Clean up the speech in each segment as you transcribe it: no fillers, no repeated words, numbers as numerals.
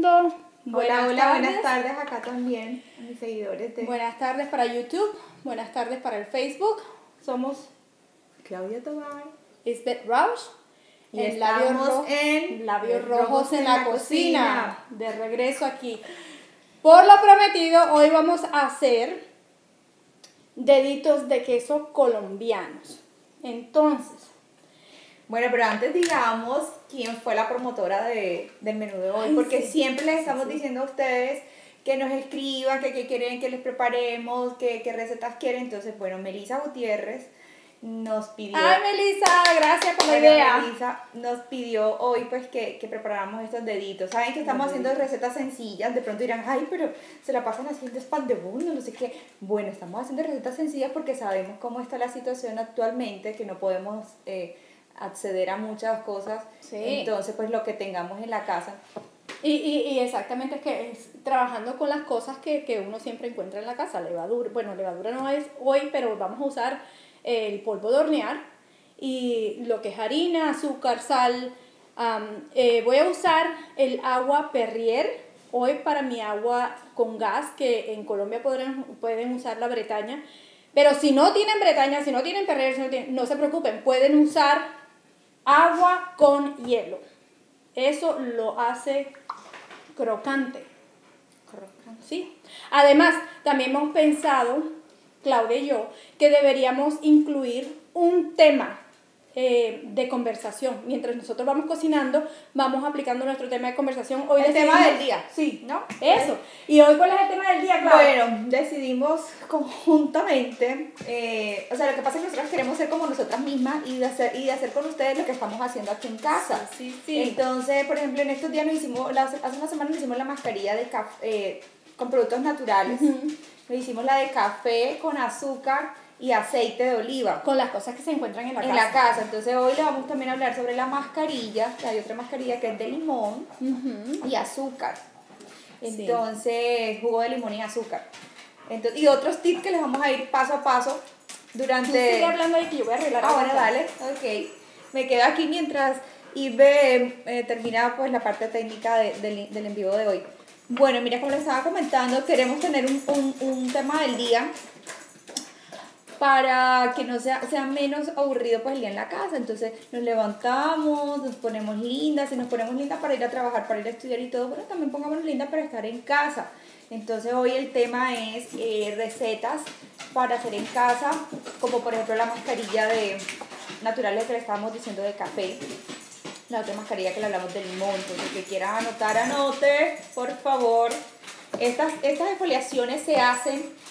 mundo. Buenas tardes acá también a mis seguidores de... Buenas tardes para YouTube, buenas tardes para el Facebook. Somos Claudia Tobar, Isbeth Rausch y estamos en Labios Rojos en la Cocina. De regreso aquí. Por lo prometido, hoy vamos a hacer deditos de queso colombianos. Entonces, bueno, pero antes digamos quién fue la promotora del menú de hoy, porque sí, siempre les estamos diciendo a ustedes que nos escriban, que quieren que les preparemos, qué recetas quieren. Entonces, bueno, Melissa Gutiérrez nos pidió... ¡Ay, Melissa! Gracias por la idea. Melissa nos pidió hoy pues que preparáramos estos deditos. Saben que estamos haciendo recetas sencillas. De pronto dirán, ay, pero se la pasan haciendo pan de bono, no sé qué. Bueno, estamos haciendo recetas sencillas porque sabemos cómo está la situación actualmente, que no podemos acceder a muchas cosas. Sí. Entonces, pues lo que tengamos en la casa. Y exactamente, es que es trabajando con las cosas que uno siempre encuentra en la casa. Levadura, bueno, levadura no es hoy, pero vamos a usar el polvo de hornear y lo que es harina, azúcar, sal. Voy a usar el agua Perrier hoy para mi agua con gas, que en Colombia pueden usar la Bretaña, pero si no tienen Bretaña, si no tienen Perrier, no se preocupen, pueden usar agua con hielo. Eso lo hace crocante. ¿Sí? Además, también hemos pensado, Claudia y yo, que deberíamos incluir un tema de conversación. Mientras nosotros vamos cocinando, vamos aplicando nuestro tema de conversación. Hoy el tema del día. Sí, ¿no? Eso. ¿Y hoy cuál es el tema del día, Claudia? Bueno, decidimos conjuntamente, o sea, lo que pasa es que nosotros queremos ser como nosotras mismas y de hacer con ustedes lo que estamos haciendo aquí en casa. Sí. Entonces, por ejemplo, en estos días hace una semana nos hicimos la mascarilla de café con productos naturales. Nos hicimos la de café con azúcar y aceite de oliva. Con las cosas que se encuentran en la casa. En la casa. Entonces hoy le vamos también a hablar sobre la mascarilla. Hay otra mascarilla que es de limón y azúcar. Entonces, jugo de limón y azúcar. Entonces, y otros tips que les vamos a ir paso a paso durante... Tú sigue hablando ahí que yo voy a arreglar. Bueno, dale. Ok. Me quedo aquí mientras Ibe termina pues la parte técnica del en vivo de hoy. Bueno, mira, como les estaba comentando, queremos tener un tema del día para que no sea menos aburrido pues el día en la casa. Entonces nos levantamos, nos ponemos lindas, y nos ponemos lindas para ir a trabajar, para ir a estudiar y todo, pero también pongámonos lindas para estar en casa. Entonces hoy el tema es recetas para hacer en casa, como por ejemplo la mascarilla de naturales que le estábamos diciendo de café, la otra mascarilla que le hablamos de limón. Entonces el que quiera anotar, anote, por favor. Estas exfoliaciones se hacen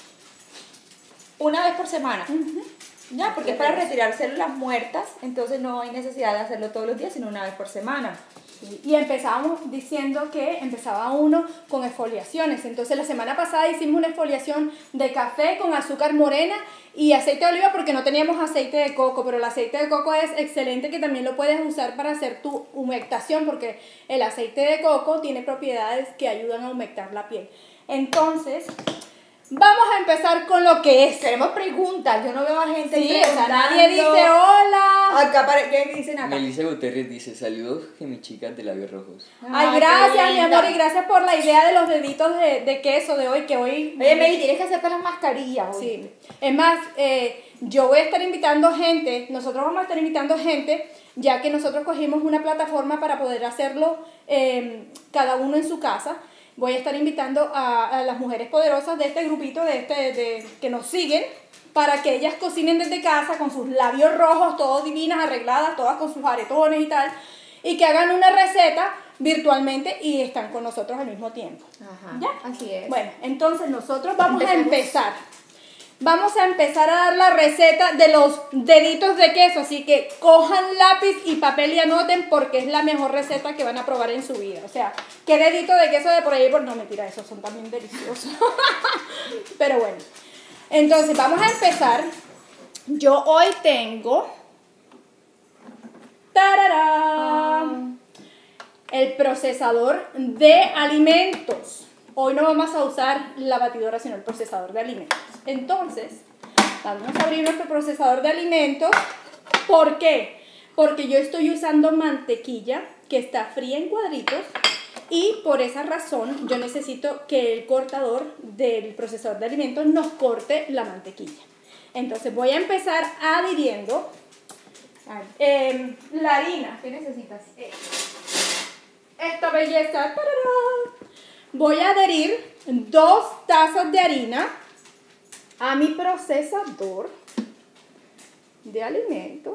una vez por semana, ya, porque es para retirar células muertas, entonces no hay necesidad de hacerlo todos los días, sino una vez por semana. Y empezábamos diciendo que empezaba uno con exfoliaciones. Entonces la semana pasada hicimos una exfoliación de café con azúcar morena y aceite de oliva porque no teníamos aceite de coco, pero el aceite de coco es excelente, que también lo puedes usar para hacer tu humectación, porque el aceite de coco tiene propiedades que ayudan a humectar la piel. Entonces, vamos a empezar con lo que es. Tenemos preguntas, yo no veo a gente preguntando. O sea, nadie dice hola. ¿Qué dicen acá? Melissa Gutiérrez dice, saludos chicas de Labios Rojos. Ay, gracias, mi amor, y gracias por la idea de los deditos de queso de hoy, que hoy... Oye, Meli, tienes que hacerte las mascarillas hoy. Sí, es más, yo voy a estar invitando gente, nosotros vamos a estar invitando gente, ya que nosotros cogimos una plataforma para poder hacerlo cada uno en su casa. Voy a estar invitando a las mujeres poderosas de este grupito, que nos siguen, para que ellas cocinen desde casa con sus labios rojos, todas divinas, arregladas, todas con sus aretones y tal, y que hagan una receta virtualmente y están con nosotros al mismo tiempo. Ajá, ¿ya? Así es. Bueno, entonces nosotros vamos a empezar. Vamos a empezar a dar la receta de los deditos de queso, así que cojan lápiz y papel y anoten, porque es la mejor receta que van a probar en su vida. O sea, ¿qué dedito de queso de por ahí? No, mentira, esos son también deliciosos. Pero bueno, entonces vamos a empezar. Yo hoy tengo... ¡tararán! El procesador de alimentos. Hoy no vamos a usar la batidora, sino el procesador de alimentos. Entonces, vamos a abrir nuestro procesador de alimentos. ¿Por qué? Porque yo estoy usando mantequilla que está fría en cuadritos y por esa razón yo necesito que el cortador del procesador de alimentos nos corte la mantequilla. Entonces voy a empezar adhiriendo la harina. ¿Qué necesitas? Esta belleza. ¡Tarará! Voy a adherir 2 tazas de harina a mi procesador de alimentos.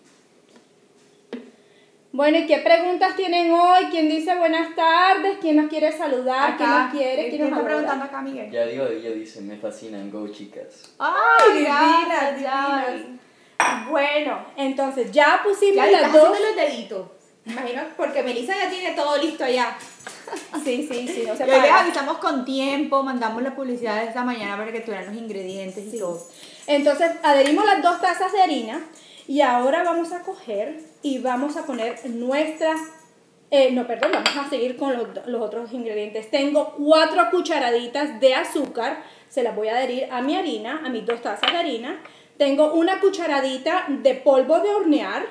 Bueno, ¿y qué preguntas tienen hoy? ¿Quién dice buenas tardes? ¿Quién nos quiere saludar? ¿Quién nos quiere? ¿Quién nos está adora? preguntando acá, Miguel? Ya digo, ella dice, me fascinan, go chicas. ¡Ay, divinas, gracias, divinas! Yay. Bueno, entonces ya pusimos Ya las estás dos. haciendo los deditos. Imagino, porque Melissa ya tiene todo listo ya. Sí, no se Y hoy les para. avisamos con tiempo, mandamos la publicidad de esta mañana para que tuvieran los ingredientes Sí. y todo. Entonces adherimos las 2 tazas de harina y ahora vamos a coger y vamos a poner nuestras, vamos a seguir con los otros ingredientes. Tengo 4 cucharaditas de azúcar, se las voy a adherir a mi harina, a mis 2 tazas de harina. Tengo una cucharadita de polvo de hornear,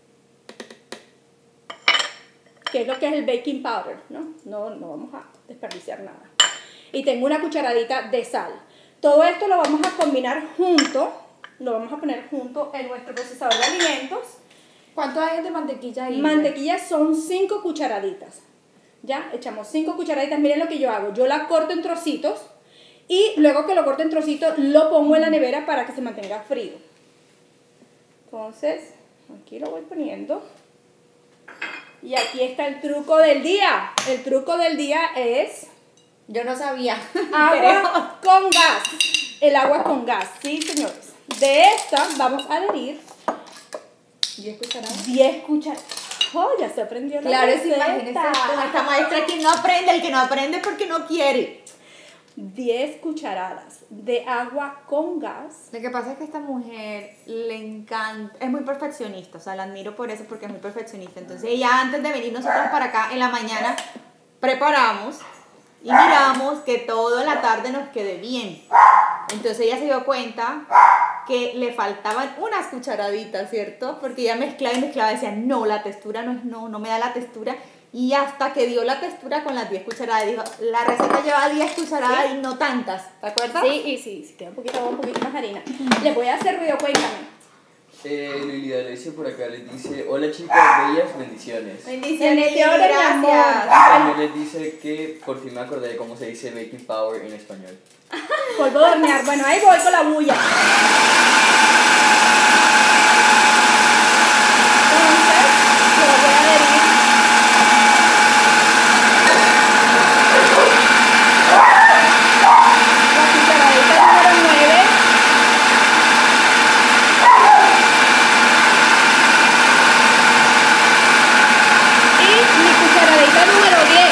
que es lo que es el baking powder, ¿no? No vamos a desperdiciar nada. Y tengo una cucharadita de sal. Todo esto lo vamos a combinar junto, lo vamos a poner junto en nuestro procesador de alimentos. ¿Cuánto hay de mantequilla ahí? Mantequilla son 5 cucharaditas. Ya, echamos 5 cucharaditas. Miren lo que yo hago. Yo la corto en trocitos y luego que lo corto en trocitos lo pongo en la nevera para que se mantenga frío. Entonces, aquí lo voy poniendo. Y aquí está el truco del día. El truco del día es Yo no sabía. agua con gas. El agua con gas, sí, señores. De esta vamos a adherir 10 cucharadas. 10 cucharadas. Oh, ya se aprendió la Claro, sí, receta. imagínense con esta maestra quien no aprende, el que no aprende porque no quiere. 10 cucharadas de agua con gas. Lo que pasa es que a esta mujer le encanta, es muy perfeccionista, o sea, la admiro por eso porque es muy perfeccionista. Entonces ella antes de venir nosotros para acá en la mañana preparamos y miramos que todo en la tarde nos quede bien. Entonces ella se dio cuenta que le faltaban unas cucharaditas, ¿cierto? Porque ella mezclaba y mezclaba, decía, no, la textura no me da la textura. Y hasta que dio la textura con las 10 cucharadas, dijo, la receta lleva 10 cucharadas y no tantas, ¿te acuerdas? Sí, y sí, si queda un poquito agua, un poquito más harina. Les voy a hacer ruido, cuéntame. Lili D'Alessio por acá les dice, hola chicas, bellas, bendiciones. Bendiciones, Bendiciones, mi amor. gracias. También les dice que por fin me acordé de cómo se dice baking powder en español. Polvo de hornear. Bueno, ahí voy con la bulla. Entonces, lo voy a adherir. La cucharadita número 9. Y mi cucharadita número 10.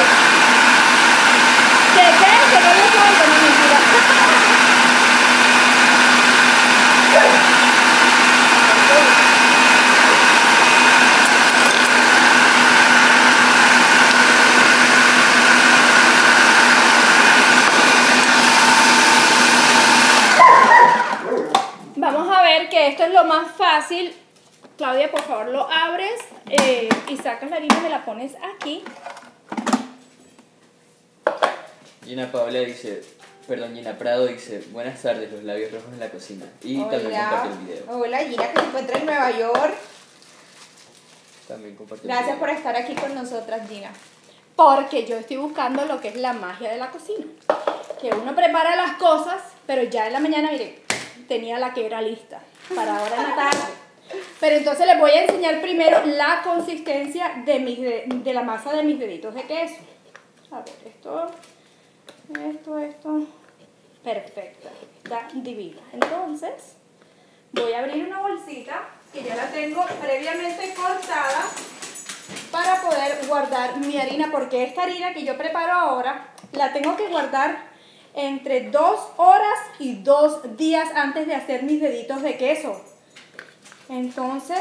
¿De qué? Que no lo cuento, no mentira. Vamos a ver que esto es lo más fácil. Claudia, por favor, lo abres y sacas la harina y me la pones aquí. Gina Prado dice, buenas tardes, los labios rojos en la cocina. Y también compartió el video. Hola Gina, que se encuentra en Nueva York. También compartió el Gracias video. por estar aquí con nosotras, Gina. Porque yo estoy buscando lo que es la magia de la cocina. Que uno prepara las cosas, pero ya en la mañana, mire, tenía la que era lista para ahora en la tarde. Pero entonces les voy a enseñar primero la consistencia de la masa de mis deditos de queso. A ver, esto. Perfecta. Está divina. Entonces, voy a abrir una bolsita que ya la tengo previamente cortada para poder guardar mi harina, porque esta harina que yo preparo ahora la tengo que guardar entre 2 horas y 2 días antes de hacer mis deditos de queso. Entonces,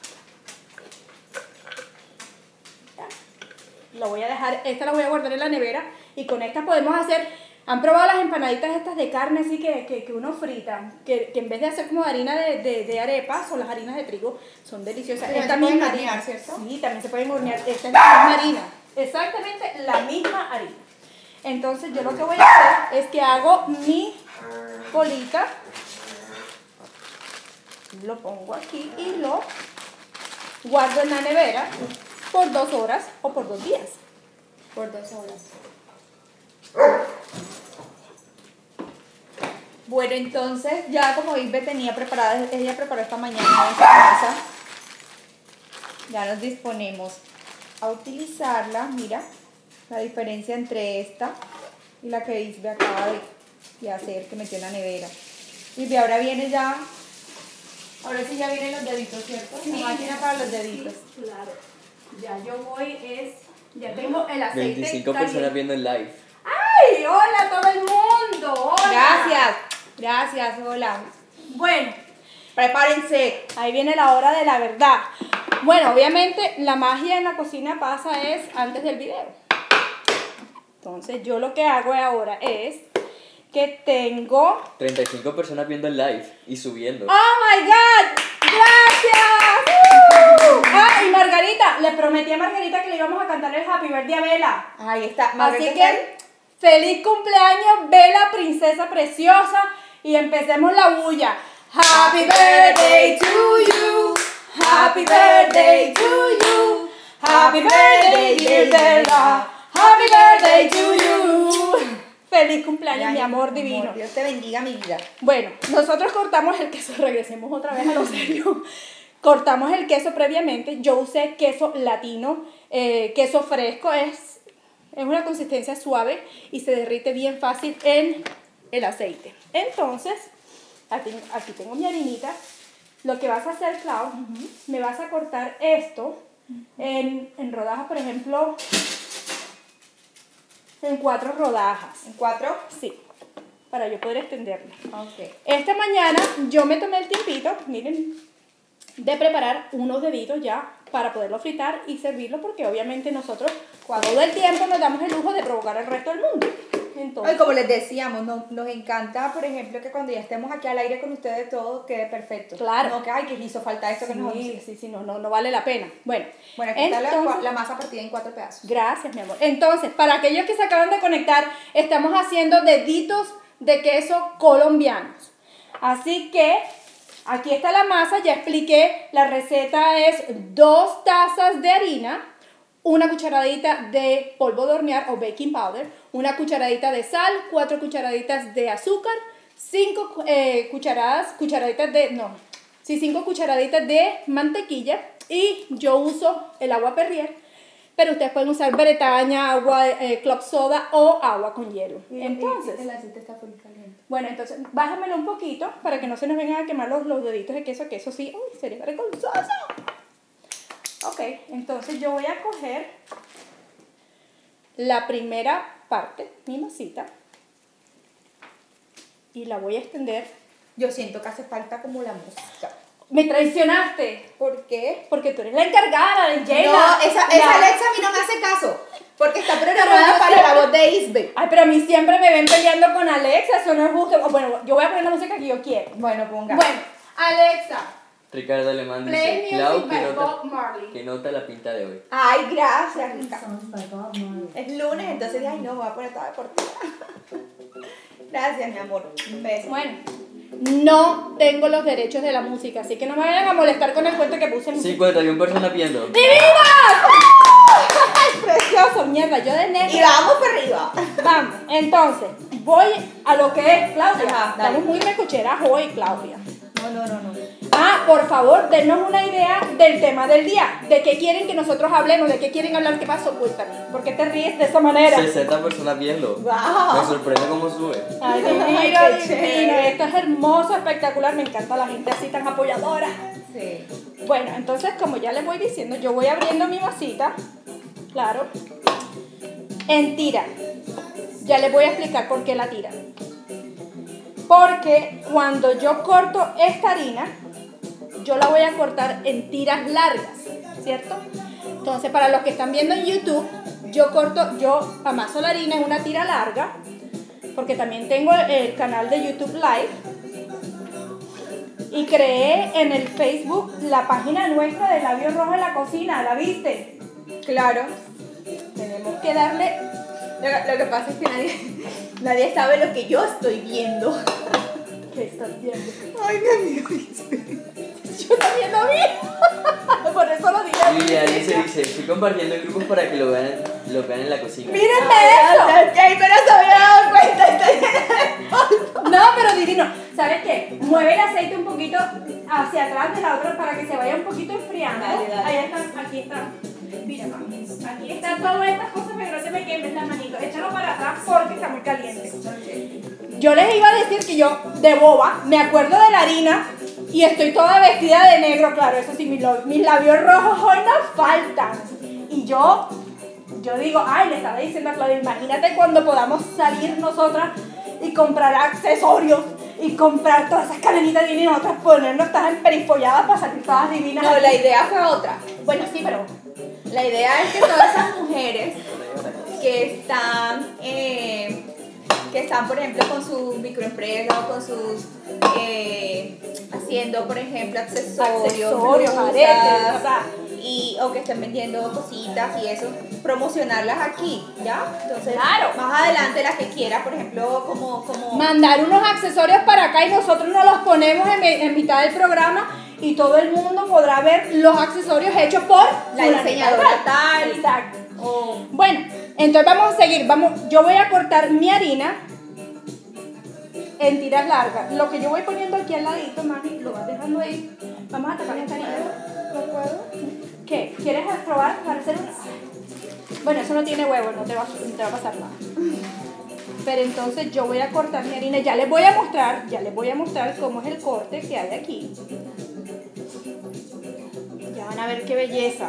ya, lo voy a dejar, esta la voy a guardar en la nevera y con esta podemos hacer, ¿han probado las empanaditas estas de carne así que uno frita? Que en vez de hacer como harina de arepas o las harinas de trigo, son deliciosas. Pero Esta se pueden misma hornear, harina, ¿cierto? sí, también se pueden hornear. Esta es la misma harina. exactamente la misma harina. Entonces yo lo que voy a hacer es que hago mi bolita, lo pongo aquí y lo guardo en la nevera por 2 horas o por 2 días. Por 2 horas. Bueno, entonces ya como Isbe tenía preparada, ella preparó esta mañana esta masa, ya nos disponemos a utilizarla. Mira la diferencia entre esta y la que Isbe acaba de hacer, que metió en la nevera. Isbe, ahora viene ya, ahora sí ya vienen los deditos, ¿cierto? Sí. La máquina para los deditos. Sí, claro. Ya yo voy, ya tengo el aceite 25 caliente. personas viendo el live. ¡Ay! ¡Hola a todo el mundo! ¡Hola! Gracias, hola. Bueno, Prepárense. ahí viene la hora de la verdad. Bueno, obviamente la magia en la cocina pasa es antes del video. Entonces yo lo que hago ahora es que tengo... 35 personas viendo el live y subiendo. ¡Oh my God! ¡Gracias! Ah, y Margarita, le prometí a Margarita que le íbamos a cantar el Happy Birthday a Bella. Ahí está. Así que, feliz cumpleaños, Bella, princesa preciosa. Y empecemos la bulla. Happy birthday to you. Happy birthday to you. Happy birthday, dear Bella. Happy birthday to you. Feliz cumpleaños, mi amor divino. Dios te bendiga, mi vida. Bueno, nosotros cortamos el queso, regresemos otra vez a lo serio. Cortamos el queso previamente. Yo usé queso latino, queso fresco, es una consistencia suave y se derrite bien fácil en el aceite. Entonces, aquí tengo mi harinita. Lo que vas a hacer, Clau, me vas a cortar esto en rodajas, por ejemplo, en 4 rodajas. ¿En 4? Sí, para yo poder extenderlo. Ok. Esta mañana yo me tomé el tiempito, miren, de preparar unos deditos ya para poderlo fritar y servirlo, porque obviamente nosotros todo el tiempo nos damos el lujo de provocar al resto del mundo. Entonces, Ay, como les decíamos, nos encanta, por ejemplo, que cuando ya estemos aquí al aire con ustedes todo quede perfecto. Claro. No que, ay, que hizo falta esto que nos vamos a decir. sí, no vale la pena. Bueno, Bueno, aquí está la masa partida en 4 pedazos. Gracias, mi amor. Entonces, para aquellos que se acaban de conectar, estamos haciendo deditos de queso colombianos. Así que aquí está la masa, ya expliqué, la receta es 2 tazas de harina, 1 cucharadita de polvo de hornear o baking powder, 1 cucharadita de sal, 4 cucharaditas de azúcar, 5 cucharaditas de mantequilla, y yo uso el agua Perrier, pero ustedes pueden usar Bretaña, agua club soda o agua con hielo. Entonces, el aceite está full caliente. bueno, entonces bájamelo un poquito para que no se nos vengan a quemar los deditos de queso, que eso sí, uy, sería vergonzoso. Ok, entonces yo voy a coger la primera parte, mi masita, y la voy a extender. Yo siento que hace falta como la música. Me traicionaste, ¿Por qué? porque tú eres la encargada de Jayla. No, esa Alexa a mí no me hace caso. Porque está programada para la voz de Isbe. Ay, pero a mí siempre me ven peleando con Alexa, eso no es justo. Bueno, yo voy a poner la música que yo quiero. Bueno, ponga. Bueno, Alexa, Ricardo Alemán play dice, Clau, music by Bob Marley. que nota la pinta de hoy. Ay, gracias, Ricardo. Es lunes, entonces dije, ay, no, voy a poner toda deportiva. Gracias, mi amor. Un beso. Bueno, no tengo los derechos de la música, así que no me vayan a molestar con el cuento que puse en 51 personas viendo. ¡Divina! ¡Ay, precioso! Mierda, yo de negra. Y vamos para arriba. Vamos, entonces, voy a lo que es, Claudia. Ajá, dale. Estamos muy recocheras hoy, Claudia. No. Ah, por favor, denos una idea del tema del día. ¿De qué quieren que nosotros hablemos? ¿De qué quieren hablar? ¿Qué pasó? Cuéntame. ¿Por qué te ríes de esa manera? 60 personas viendo. Wow. Me sorprende cómo sube. Ay, divino, Ay, qué divino. chévere. Esto es hermoso, espectacular. Me encanta la gente así tan apoyadora. Sí. Bueno, entonces, como ya les voy diciendo, yo voy abriendo mi vasita. Claro. En tira. Ya les voy a explicar por qué la tira. Porque cuando yo corto esta harina, yo la voy a cortar en tiras largas, ¿cierto? Entonces, para los que están viendo en YouTube, yo amaso la harina en una tira larga, porque también tengo el canal de YouTube Live, y creé en el Facebook la página nuestra de Labios Rojos en la Cocina, ¿la viste? Claro. tenemos que darle... Lo que pasa es que nadie sabe lo que yo estoy viendo. ¿Qué estás viendo? Ay, mi amigo. Yo también lo vi. Por eso lo dije. Y dice, estoy compartiendo grupos para que lo vean en la cocina. ¡Mírenme eso! Ok, pero se había dado cuenta. Está llena de No, pero divino. ¿Sabes qué? Mueve el aceite un poquito hacia atrás de la otra para que se vaya un poquito enfriando. Dale. Ahí está, aquí está. Mira, mami. Aquí está todas estas cosas, pero no se me quemen las manitos. Échalo para atrás porque está muy caliente. Yo les iba a decir que yo, de boba, me acuerdo de la harina y estoy toda vestida de negro, claro, eso sí, mis labios rojos hoy no faltan. Y yo digo, ay, le estaba diciendo a Claudia, imagínate cuando podamos salir nosotras y comprar accesorios y comprar todas esas cadenitas divinas y nosotras ponernos todas emperifolladas para salir todas divinas. No, la idea fue otra. Bueno, sí, pero... La idea es que todas esas mujeres que están, por ejemplo, con sus microempresas o con sus, haciendo, por ejemplo, accesorios, blusas, aretes, o que estén vendiendo cositas y eso, promocionarlas aquí, ¿ya? Entonces, claro, más adelante la que quiera, por ejemplo, como mandar unos accesorios para acá y nosotros nos los ponemos en mitad del programa y todo el mundo podrá ver los accesorios hechos por la diseñadora tal. Exacto. Bueno, entonces vamos a seguir. Yo voy a cortar mi harina en tiras largas. Lo que yo voy poniendo aquí al ladito, mami, lo vas dejando ahí. Vamos a tapar esta harina. ¿No puedo? ¿Qué? ¿Quieres probar para hacer una? Bueno, eso no tiene huevo, no te va a pasar nada. Pero entonces yo voy a cortar mi harina. Ya les voy a mostrar cómo es el corte que hay aquí. Ya van a ver qué belleza.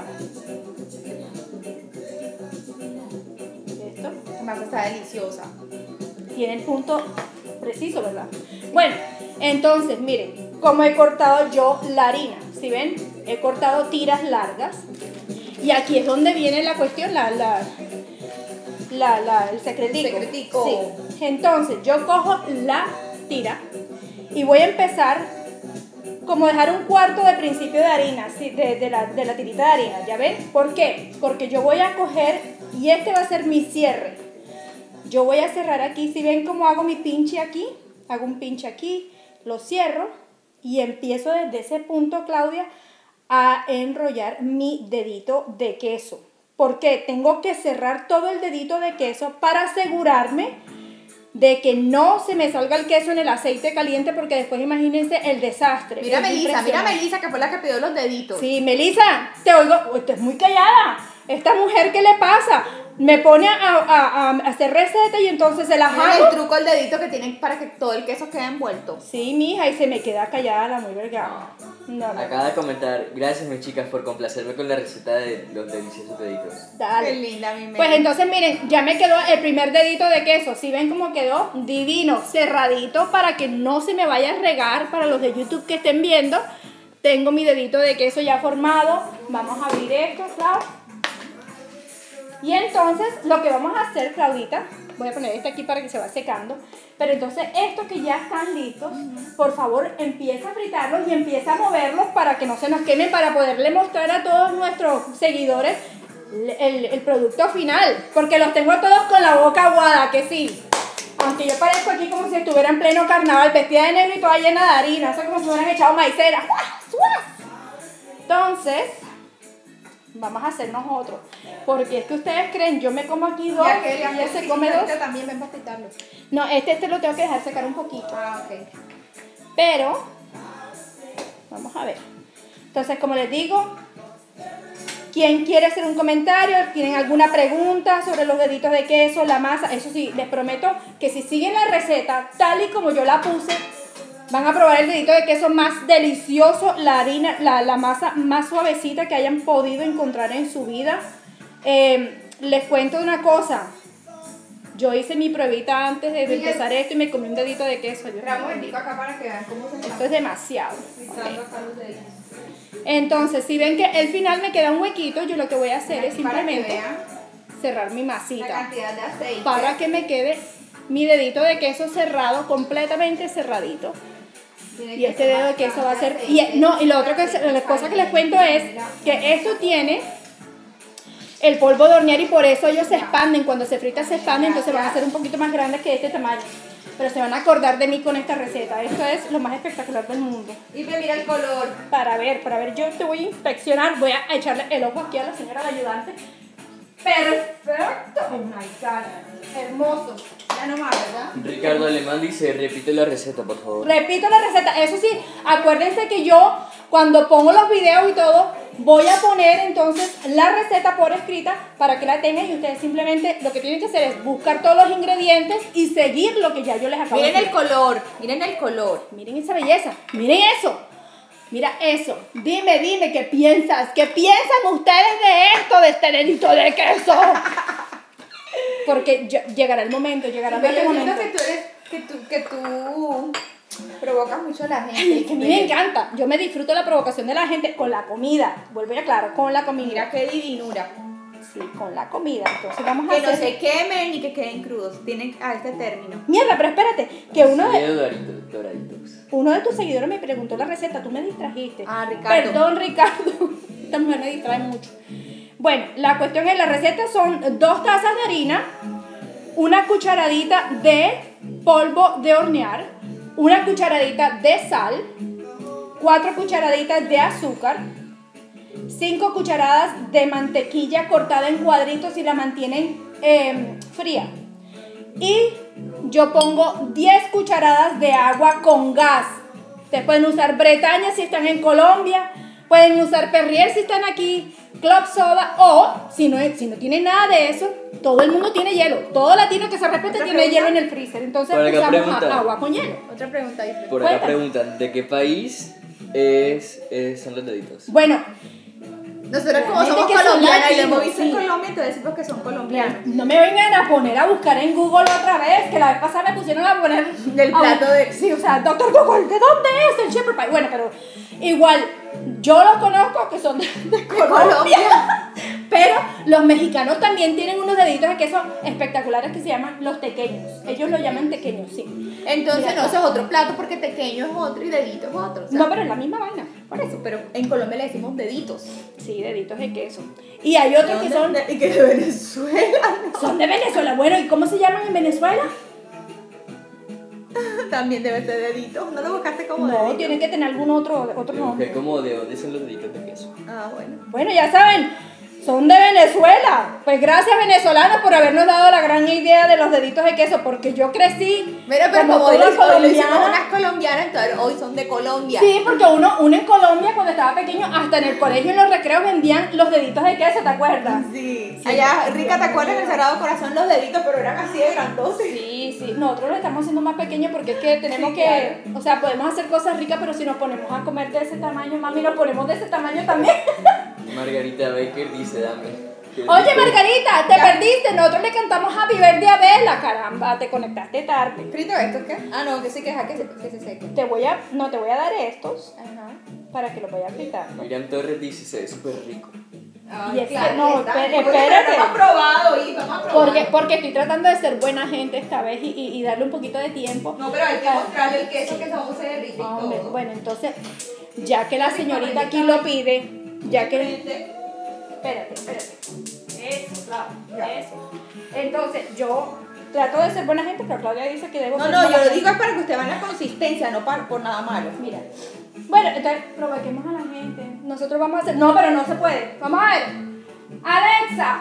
Esto La masa está deliciosa. tiene el punto preciso, ¿verdad? Bueno, entonces miren cómo he cortado yo la harina. ¿Sí ven? He cortado tiras largas. Y aquí es donde viene la cuestión, el secretico. Sí. Entonces yo cojo la tira y voy a empezar como dejar un cuarto de principio de harina, ¿sí? de la tirita de harina, ¿ya ven? ¿Por qué? Porque yo voy a coger y este va a ser mi cierre. Yo voy a cerrar aquí, si ven cómo hago mi pinche aquí, hago un pinche aquí, lo cierro y empiezo desde ese punto, Claudia, a enrollar mi dedito de queso. ¿Por qué? Tengo que cerrar todo el dedito de queso para asegurarme de que no se me salga el queso en el aceite caliente, porque después imagínense el desastre. Mira Melissa, que fue la que pidió los deditos. Sí, Melissa, te oigo, usted es muy callada. Esta mujer, ¿qué le pasa? Me pone a hacer receta y entonces se las hago. El truco, el dedito que tienen para que todo el queso quede envuelto. Sí, mija, y se me queda callada la muy vergada. No. Acaba de comentar, gracias mis chicas por complacerme con la receta de los deliciosos deditos. Dale. Qué linda mi Meli. Pues entonces miren, ya me quedó el primer dedito de queso. ¿Sí ven cómo quedó? Divino, cerradito para que no se me vaya a regar. Para los de YouTube que estén viendo, tengo mi dedito de queso ya formado. Vamos a abrir esto, Clau. Y entonces lo que vamos a hacer, Claudita, voy a poner este aquí para que se va secando, pero entonces estos que ya están listos, por favor empieza a fritarlos y empieza a moverlos para que no se nos quemen, para poderle mostrar a todos nuestros seguidores el producto final, porque los tengo a todos con la boca aguada, que sí. Aunque yo parezco aquí como si estuviera en pleno carnaval, vestida de negro y toda llena de harina, eso es como si me hubieran echado maicera. Entonces, vamos a hacernos otro, porque es que ustedes creen, yo me como aquí dos y ella se come dos. También ven para fritarlo. No, este lo tengo que dejar secar un poquito. Ah, ok. Pero, vamos a ver. Entonces, como les digo, ¿quién quiere hacer un comentario? ¿Tienen alguna pregunta sobre los deditos de queso, la masa? Eso sí, les prometo que si siguen la receta tal y como yo la puse, van a probar el dedito de queso más delicioso, la harina, la masa más suavecita que hayan podido encontrar en su vida. Les cuento una cosa. Yo hice mi pruebita antes de empezar esto y me comí un dedito de queso. Ramos bendigo acá para que vean cómo se Esto es demasiado. fritando acá los deditos. Entonces, si ven que al final me queda un huequito, yo lo que voy a hacer es Para que simplemente vean cerrar mi la masita cantidad de aceite. para que me quede mi dedito de queso cerrado, completamente cerradito. Tiene Y que este ser dedo de queso va a ser... bastante Y aceite. lo otro que la cosa que les cuento es que esto tiene el polvo de hornear y por eso ellos se expanden. Cuando se frita se expanden, entonces van a ser un poquito más grandes que este tamaño. Pero se van a acordar de mí con esta receta. Esto es lo más espectacular del mundo. Y me mira el color. Para ver, yo te voy a inspeccionar. Voy a echarle el ojo aquí a la señora la ayudante. ¡Perfecto! Oh my God. Hermoso. Ya no más, ¿verdad? Ricardo Alemán dice, repite la receta, por favor. Repito la receta. Eso sí, acuérdense que yo, cuando pongo los videos y todo, voy a poner entonces la receta por escrita para que la tengan y ustedes simplemente lo que tienen que hacer es buscar todos los ingredientes y seguir lo que ya yo les acabo de decir. Miren el color. Miren esa belleza, miren eso. Mira eso. Dime, ¿qué piensas? ¿Qué piensan ustedes de esto, de este dedito de queso? Porque llegará el momento, llegará el momento. Que tú provocas mucho a la gente. Ay, es que a mí me encanta. Yo me disfruto la provocación de la gente con la comida. Vuelvo y aclaro, con la comida. Mira qué divinura. Sí, con la comida. Entonces vamos a Que hacer... no se quemen ni que queden crudos. Tienen a este término. Mierda, pero espérate, que uno Doraditos. Uno de tus seguidores me preguntó la receta, tú me distrajiste. Ah, Ricardo. Perdón, Ricardo. Esta mujer me distrae mucho. Bueno, la cuestión es, la receta son 2 tazas de harina, una cucharadita de polvo de hornear, una cucharadita de sal, 4 cucharaditas de azúcar, 5 cucharadas de mantequilla cortada en cuadritos y la mantienen fría. Y yo pongo 10 cucharadas de agua con gas. Ustedes pueden usar Bretaña si están en Colombia, pueden usar Perrier si están aquí, Club Soda, o si no tienen nada de eso, todo el mundo tiene hielo. Todo latino que se respete tiene hielo en el freezer. Entonces usamos agua con hielo. Otra pregunta. Por acá preguntan, ¿de qué país son los deditos? Bueno, nosotros como realmente somos que son colombianas y lo hemos latinos, visto sí. en Colombia, entonces decimos que son colombianos. no me vengan a poner a buscar en Google otra vez, que la vez pasada me pusieron a poner Del plato de... Sí, o sea, doctor Google, ¿de dónde es el shepherd pie? Bueno, pero igual, yo los conozco que son de Colombia. Pero los mexicanos también tienen unos deditos de queso espectaculares que se llaman los tequeños. Ellos lo llaman tequeños, sí. Entonces Mira, no, eso es otro plato porque pequeño es otro y dedito es otro. O sea, no, pero es la misma vaina. por eso, pero en Colombia le decimos deditos. Sí, deditos de queso. Y hay otros que son... Y que de Venezuela. Son de Venezuela. Bueno, ¿y cómo se llaman en Venezuela? También debe ser deditos. ¿No lo buscaste como No, dedito? tienen que tener algún otro nombre. ¿Cómo de dónde son los deditos de queso? Ah, bueno. Bueno, ya saben, son de Venezuela. Pues gracias, venezolanos, por habernos dado la gran idea de los deditos de queso, porque yo crecí Pero como toda hoy lo hicimos colombiana. unas colombianas, entonces hoy son de Colombia. Sí, porque uno en Colombia, cuando estaba pequeño, hasta en el colegio, en los recreos, vendían los deditos de queso, ¿te acuerdas? Sí. Allá, Rica, ¿te acuerdas en el Sagrado Corazón los deditos, pero eran así de grandotes? Sí, nosotros lo estamos haciendo más pequeño porque es que tenemos Sí, que, o sea, podemos hacer cosas ricas, pero si nos ponemos a comer de ese tamaño, mami, nos ponemos de ese tamaño también. Margarita Baker dice, dame. Oye, Margarita, te perdiste, nosotros le cantamos Happy Birthday a Bella, caramba, te conectaste tarde. ¿Frito estos qué? Ah, no, que sí, que se seque. Te voy a dar estos Ajá. para que los vayas a fritar. Miriam Torres dice, se ve súper rico. Y es que no, espérate. Vamos probado y vamos a probar. Porque estoy tratando de ser buena gente esta vez y darle un poquito de tiempo. No, pero hay que mostrarle el queso que vamos a hacer rico y Hombre, todo. bueno, entonces, ya que la señorita aquí lo pide, ya que... Espérate. Eso, Claudia, eso. Entonces, yo trato de ser buena gente, pero Claudia dice que debo ser No, yo buena lo gente. digo es para que usted vea la consistencia, no por nada malo. Mira. Bueno, entonces provoquemos a la gente. Nosotros vamos a hacer... No, pero no se puede. Vamos a ver. Alexa,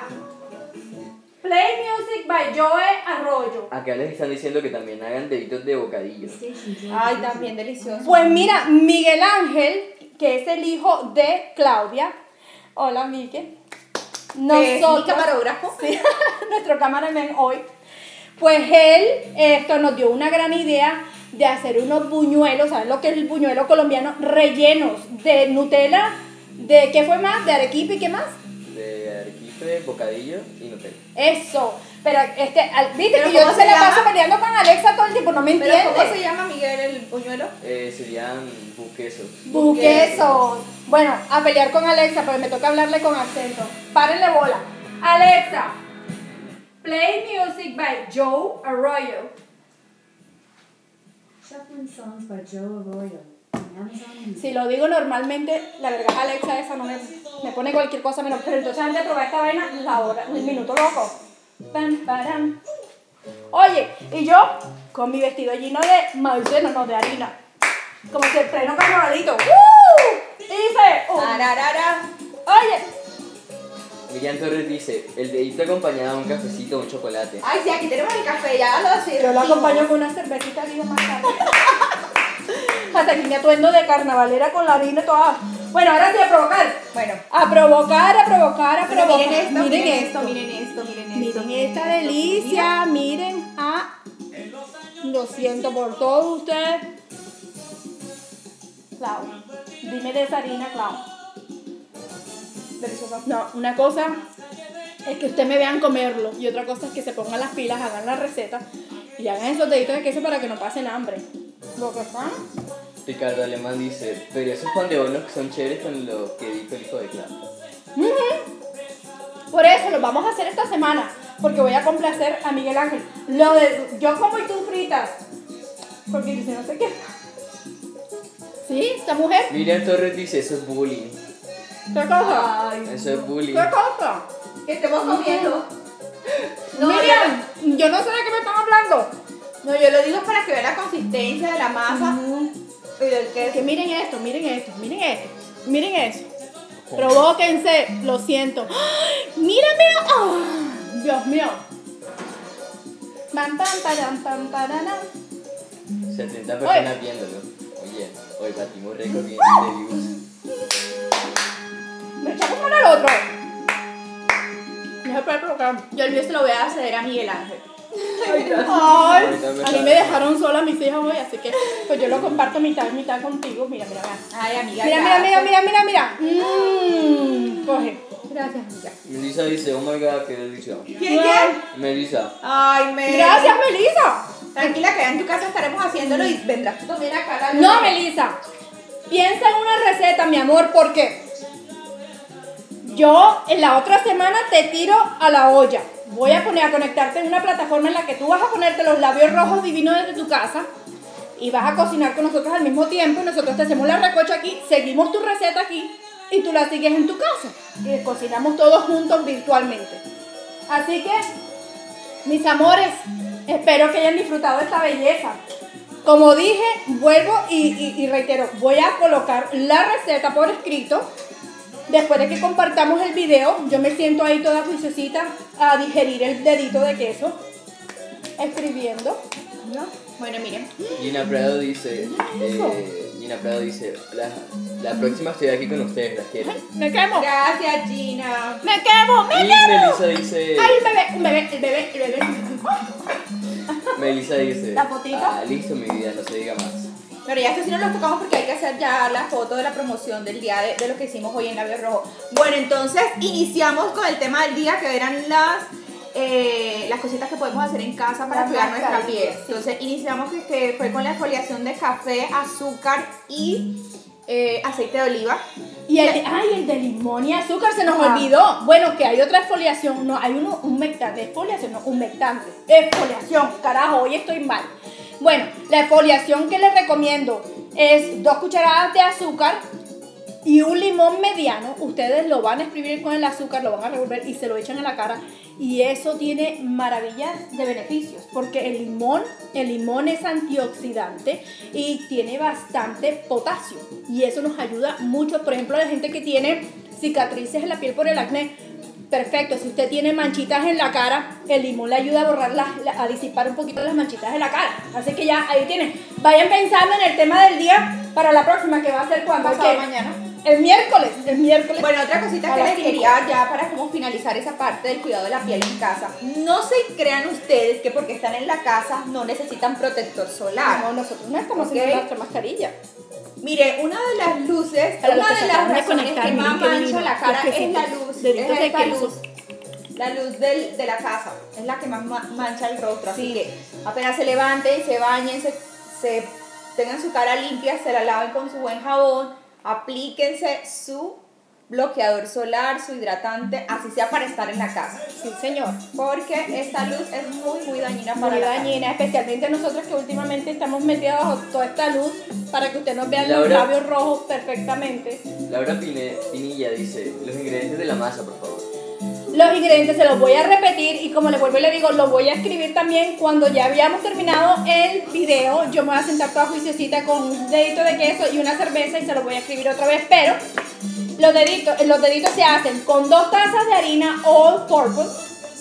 play music by Joe Arroyo. Acá les están diciendo que también hagan deditos de bocadillo. Ay, también delicioso. Pues mira, Miguel Ángel, que es el hijo de Claudia. Hola, Miguel. ¿Es mi camarógrafo? Sí, nuestro cameraman hoy. Pues él nos dio una gran idea de hacer unos buñuelos, ¿sabes lo que es el buñuelo colombiano? Rellenos de Nutella, de ¿qué fue más? De arequipe y ¿qué más? De arequipe, bocadillo y Nutella. Eso. Pero viste ¿Pero que yo cómo se se la paso llama? peleando con Alexa todo el tiempo, no me ¿Pero entiendes. cómo se llama, Miguel, el puñuelo? Serían buquesos. Buquesos. Bueno, a pelear con Alexa, pero me toca hablarle con acento. Párenle bola. Alexa, play music by Joe Arroyo. Shuffling songs by Joe Arroyo. Si lo digo normalmente, la verga Alexa esa no me pone cualquier cosa menos. Pero entonces antes de probar esta vaina, la hora, el minuto loco. Pam, param. Oye, y yo con mi vestido lleno de maicena, no de harina. Como si el pleno carnavalito. Dice. Oye. Miriam Torres dice, el dedito acompañado de un cafecito o un chocolate. Ay, sí, aquí tenemos el café, ya lo sé. Yo lo acompaño con una cervecita digo más tarde. Hasta aquí mi atuendo de carnavalera con la harina toda. Bueno, ahora sí a provocar. Bueno. A provocar. Miren esto, miren esto. Miren esta delicia, miren lo siento por todos ustedes. Clau, dime de esa harina, Clau. Deliciosa. No, una cosa es que ustedes me vean comerlo y otra cosa es que se pongan las pilas, hagan la receta y hagan esos deditos de queso para que no pasen hambre. ¿Lo que están? Ricardo Alemán dice, pero esos pan de horno que son chéveres con lo que dijo el hijo de Clara. Por eso lo vamos a hacer esta semana, porque voy a complacer a Miguel Ángel. Yo como y tú fritas, porque si no sé qué. ¿Sí? ¿Esta mujer? Miriam Torres dice, eso es bullying. ¿Qué cosa? Ay, Eso es bullying. ¿Qué cosa? que estemos comiendo. No, Miriam, yo no sé de qué me están hablando. No, yo lo digo para que vean la consistencia de la masa y del Que queso. miren esto. Miren eso. Provóquense, lo siento. ¡Ay! Mira. ¡Oh! Dios mío. Pam, pam, param, pam, parana. 70 personas viéndolo. Oye, hoy batimos récord bien de views. Me echamos uno al otro. No se puede provocar. Yo el mío se lo voy a hacer a Miguel Ángel. Ay, a mí me dejaron sola mis hijas hoy, así que pues yo lo comparto mitad contigo. Mira. Ay, amiga. Mira. Coge. Gracias, amiga. Melissa dice, oh my god, qué delicioso. ¿Quién? Melissa. Ay, Gracias, Melissa. Tranquila, que en tu casa estaremos haciéndolo y vendrás tú también acá. No, Melissa. Piensa en una receta, mi amor, porque yo en la otra semana te tiro a la olla. Voy a conectarte en una plataforma en la que tú vas a ponerte los labios rojos divinos desde tu casa y vas a cocinar con nosotros al mismo tiempo. Nosotros te hacemos la recocha aquí, seguimos tu receta aquí y tú la sigues en tu casa. Y cocinamos todos juntos virtualmente. Así que, mis amores, espero que hayan disfrutado de esta belleza. Como dije, vuelvo y reitero, voy a colocar la receta por escrito. Después de que compartamos el video, yo me siento ahí toda juiciosita a digerir el dedito de queso, escribiendo. ¿No? Bueno, miren. Gina Prado dice, la próxima estoy aquí con ustedes, las quiero. Me quemo. Gracias, Gina. Me quemo. Y Melissa dice, Ay, el bebé. Melissa dice, ¿La fotito? Listo mi vida, no se diga más. Pero ya esto sí no lo tocamos porque hay que hacer ya la foto de la promoción del día de lo que hicimos hoy en Labios Rojo. Bueno, entonces iniciamos con el tema del día, que eran las cositas que podemos hacer en casa para cuidar nuestra piel. Entonces iniciamos que fue con la exfoliación de café, azúcar y aceite de oliva. Y el de limón y azúcar se nos olvidó. Bueno, que hay otra exfoliación. No, hay un humectante. Exfoliación, no, humectante. Exfoliación, carajo, hoy estoy mal. Bueno, la exfoliación que les recomiendo es 2 cucharadas de azúcar y un limón mediano. Ustedes lo van a exprimir con el azúcar, lo van a revolver y se lo echan a la cara. Y eso tiene maravillas de beneficios, porque el limón es antioxidante y tiene bastante potasio. Y eso nos ayuda mucho, por ejemplo, a la gente que tiene cicatrices en la piel por el acné. Perfecto, si usted tiene manchitas en la cara, el limón le ayuda a borrarlas, a disipar un poquito las manchitas de la cara. Así que ya ahí tienen. Vayan pensando en el tema del día para la próxima, que va a ser cuando mañana. El miércoles. Bueno, otra cosita que les quería ya para como finalizar esa parte del cuidado de la piel en casa. No se crean ustedes que porque están en la casa no necesitan protector solar. No, nosotros no estamos Ok. haciendo nuestra mascarilla. Mire, una de las luces, Para los una que de se las acaban de razones conectar, que miren más qué mancha divino. la cara Los es la quesitos, luz, deditos es de esta queso. luz. La luz de la casa es la que más mancha el rostro. Así que apenas se levanten, se bañen, se tengan su cara limpia, se la laven con su buen jabón, aplíquense su bloqueador solar, su hidratante, así sea para estar en la casa. Sí, señor. Porque esta luz es muy dañina para Muy la dañina, especialmente nosotros que últimamente estamos metidos bajo toda esta luz para que usted nos vea los Laura- labios rojos perfectamente. Laura Pinilla dice, los ingredientes de la masa, por favor. Los ingredientes se los voy a repetir y como le vuelvo y le digo, lo voy a escribir también cuando ya habíamos terminado el video. Yo me voy a sentar toda juiciosita con un dedito de queso y una cerveza y se los voy a escribir otra vez, pero los deditos se hacen con 2 tazas de harina all purpose,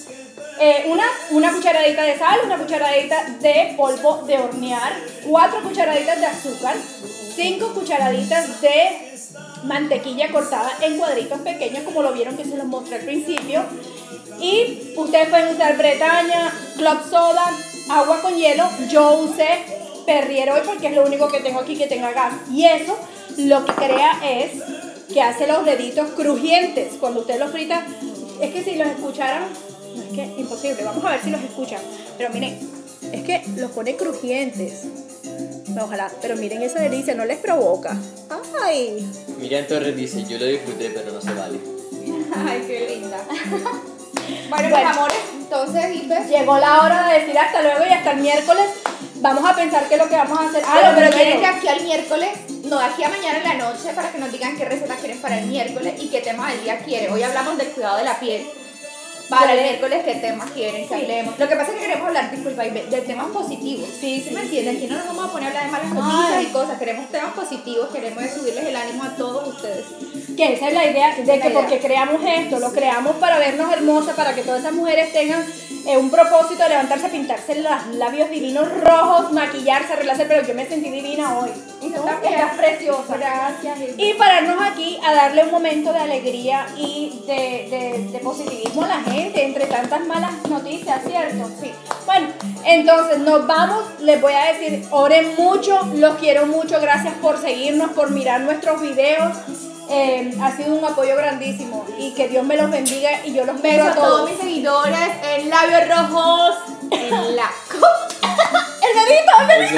una cucharadita de sal, una cucharadita de polvo de hornear, 4 cucharaditas de azúcar, 5 cucharaditas de mantequilla cortada en cuadritos pequeños, como lo vieron que se los mostré al principio. Y ustedes pueden usar Bretaña, club soda, agua con hielo. Yo usé Perrier hoy porque es lo único que tengo aquí que tenga gas. Y eso lo que crea es que hace los deditos crujientes. Cuando usted los frita, es que si los escucharan, no, es que imposible. Vamos a ver si los escuchan. Pero miren, es que los pone crujientes. No, ojalá, pero miren esa delicia, no les provoca. Ay. Miriam Torres dice, yo lo disfruté, pero no se vale. Ay, qué linda. Bueno, Bueno. mis amores, entonces, Ipe, Llegó la hora de decir hasta luego y hasta el miércoles. Vamos a pensar qué es lo que vamos a hacer. pero quieren quieren de aquí al miércoles, no, de aquí a mañana en la noche, para que nos digan qué receta quieren para el miércoles y qué tema del día quieren. Hoy hablamos del cuidado de la piel. Para el miércoles, ¿qué temas quieren que hablemos? Lo que pasa es que queremos hablar, disculpa, de temas positivos. Sí, ¿Me entiendes? Aquí no nos vamos a poner a hablar de malas noticias y cosas. Queremos temas positivos, queremos subirles el ánimo a todos ustedes. Que esa es la idea de que porque creamos esto, lo creamos para vernos hermosas, para que todas esas mujeres tengan un propósito de levantarse, pintarse los labios divinos rojos, maquillarse, arreglarse, pero yo me sentí divina hoy. Y tú ¿No? también. Estás preciosa. Gracias. Y pararnos aquí a darle un momento de alegría y de positivismo a la gente, entre tantas malas noticias, ¿cierto? Sí. Bueno, entonces nos vamos, les voy a decir, oren mucho, los quiero mucho, gracias por seguirnos, por mirar nuestros videos. Ha sido un apoyo grandísimo y que Dios me los bendiga y yo los beso Besos a todos. mis seguidores en Labios Rojos, en la... ¡El dedito!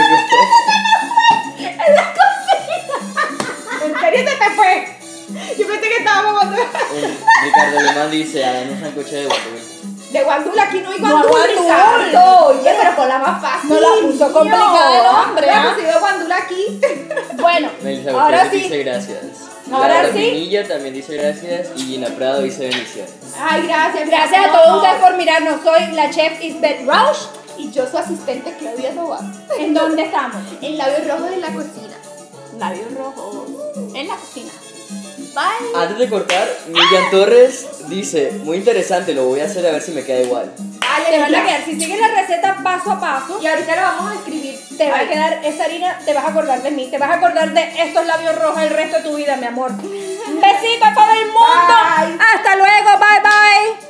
¿En serio se te fue? Yo pensé que estábamos cuando... Ricardo Alemán dice, hagan un sancocho de guandul. De guandul, aquí no hay No guandul, hay guandul. Ricardo. Oye, pero por la más fácil. No la puso complicada el hombre, No ¿ah? ha pusido guandul aquí. Bueno, Melissa ahora Gutiérrez dice sí. gracias. Ahora Laura sí. Pinilla también dice gracias y Gina Prado dice bendiciones. Ay, gracias. Gracias a todos ustedes por mirarnos. Soy la chef Isbeth Rausch. Y yo su asistente Claudia Tobar. ¿En dónde estamos? En Labios Rojos en la cocina. Labios rojos. En la cocina. Bye. Antes de cortar, Miriam Torres dice, muy interesante, lo voy a hacer a ver si me queda igual. Dale, Te van a mira. quedar, si sigues la receta paso a paso, Y ahorita lo vamos a escribir. te va a quedar esa harina, te vas a acordar de mí, te vas a acordar de estos labios rojos el resto de tu vida, mi amor. Un besito a todo el mundo. Bye. Hasta luego, bye bye.